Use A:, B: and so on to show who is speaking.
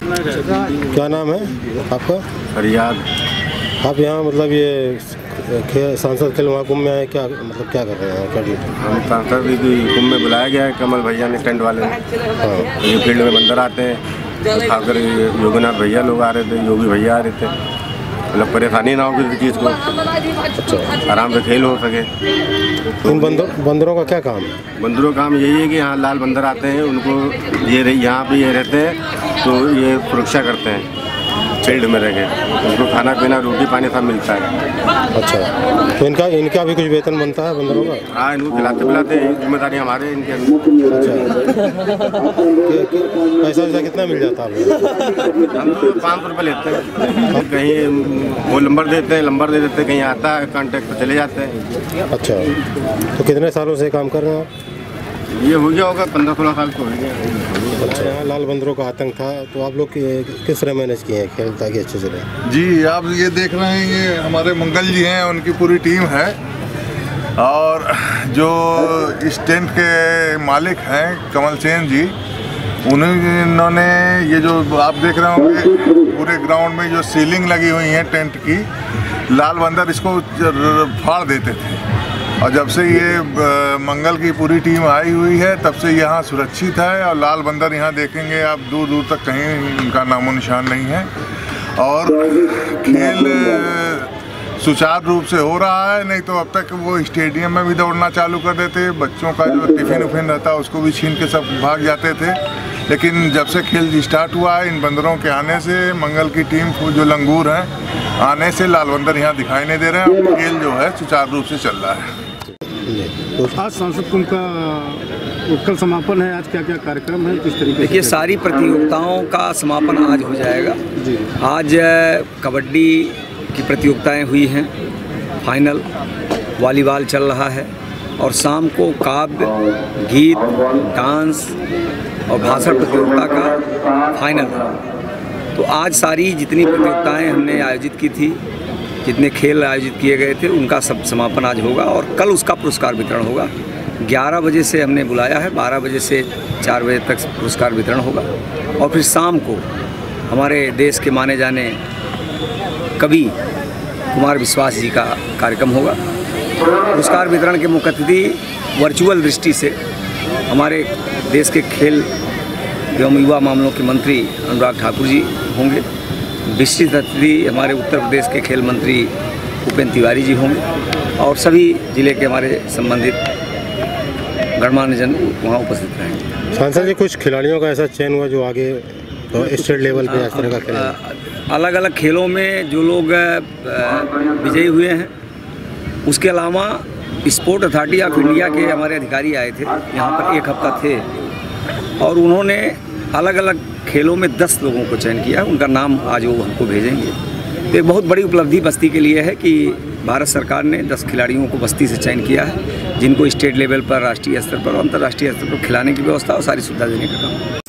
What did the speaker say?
A: क्या नाम है आपका?
B: रियाद।
A: आप यहाँ मतलब ये सांसद खेल महाकुंभ में आए, क्या मतलब क्या कर रहे हैं, क्या ड्यूटी?
B: हम सांसद कुंभ में बुलाया गया है कमल भैया ने, टेंट वाले ने।
A: हाँ,
B: ये फील्ड में बंदर आते हैं, खासकर योगीनाथ भैया लोग आ रहे थे, योगी भैया आ रहे थे, मतलब परेशानी ना हो किसी चीज़ को।
A: अच्छा,
B: आराम से खेल हो सके।
A: इन बंदरों का क्या काम है?
B: बंदरों का काम यही है कि यहाँ लाल बंदर आते हैं, उनको ये यहाँ पे ये रहते हैं तो ये सुरक्षा करते हैं फील्ड में रह के, उनको खाना पीना रोटी पानी सब मिलता है।
A: अच्छा, तो इनका भी कुछ वेतन बनता है बंदरों का?
B: हाँ, इनको खिलाते पिलाते जिम्मेदारी हमारे इनके।
A: अच्छा, पैसा वैसा कितना मिल जाता है?
B: हम तो 500 रुपये लेते हैं, कहीं वो नंबर देते हैं, नंबर दे देते हैं, कहीं आता है कॉन्टेक्ट तो चले जाते हैं।
A: अच्छा, तो कितने सालों से काम कर रहे हैं आप?
B: ये हो गया होगा 15-16 साल को हो गया।
A: अच्छा, यहाँ लाल बंदरों का आतंक था, तो आप लोग किस तरह मैनेज किए हैं खेल ताकि अच्छे से रहे?
C: जी, आप ये देख रहे हैं, ये हमारे मंगल जी हैं, उनकी पूरी टीम है, और जो इस टेंट के मालिक हैं कमल सेन जी, उन्होंने ये जो आप देख रहे होंगे पूरे ग्राउंड में जो सीलिंग लगी हुई है टेंट की, लाल बंदर इसको फाड़ देते थे, और जब से ये मंगल की पूरी टीम आई हुई है तब से यहाँ सुरक्षित है, और लाल बंदर यहाँ देखेंगे आप दूर दूर तक कहीं उनका नामो निशान नहीं है, और खेल सुचारू रूप से हो रहा है। नहीं तो अब तक वो स्टेडियम में भी दौड़ना चालू कर देते, बच्चों का जो टिफिन उफिन रहता उसको भी छीन के सब भाग जाते थे, लेकिन जब से खेल स्टार्ट हुआ है, इन बंदरों के आने से, मंगल की टीम को जो लंगूर हैं आने से, लाल बंदर यहाँ दिखाई नहीं दे रहे हैं, खेल जो है सुचारू रूप से चल रहा है।
D: आज सांसद कुंभ का कल समापन है, आज क्या क्या कार्यक्रम है, किस तरीके?
E: देखिए, सारी प्रतियोगिताओं का समापन आज हो जाएगा। आज कबड्डी की प्रतियोगिताएं हुई हैं, फाइनल वॉलीबॉल चल रहा है, और शाम को काव्य, गीत, डांस और भाषण प्रतियोगिता का फाइनल है। तो आज सारी जितनी प्रतियोगिताएं हमने आयोजित की थी, जितने खेल आयोजित किए गए थे, उनका सब समापन आज होगा, और कल उसका पुरस्कार वितरण होगा। 11 बजे से हमने बुलाया है, 12 बजे से 4 बजे तक पुरस्कार वितरण होगा, और फिर शाम को हमारे देश के माने जाने कवि कुमार विश्वास जी का कार्यक्रम होगा। पुरस्कार वितरण के मुख्य अतिथि वर्चुअल दृष्टि से हमारे देश के खेल एवं युवा मामलों के मंत्री अनुराग ठाकुर जी होंगे। विशिष्ट अतिथि हमारे उत्तर प्रदेश के खेल मंत्री उपेंद्र तिवारी जी होंगे, और सभी जिले के हमारे संबंधित गणमान्य जन वहाँ उपस्थित रहेंगे।
A: सांसद जी, कुछ खिलाड़ियों का ऐसा चयन हुआ जो आगे स्टेट लेवल पे इस तरह का खेल?
E: अलग अलग खेलों में जो लोग विजयी हुए हैं, उसके अलावा स्पोर्ट अथॉरिटी ऑफ इंडिया के हमारे अधिकारी आए थे यहाँ पर, 1 हफ्ता थे, और उन्होंने अलग अलग खेलों में 10 लोगों को चयन किया। उनका नाम आज वो हमको भेजेंगे। तो एक बहुत बड़ी उपलब्धि बस्ती के लिए है कि भारत सरकार ने 10 खिलाड़ियों को बस्ती से चयन किया है, जिनको स्टेट लेवल पर, राष्ट्रीय स्तर पर और अंतर्राष्ट्रीय स्तर पर खिलाने की व्यवस्था और सारी सुविधा देने का काम।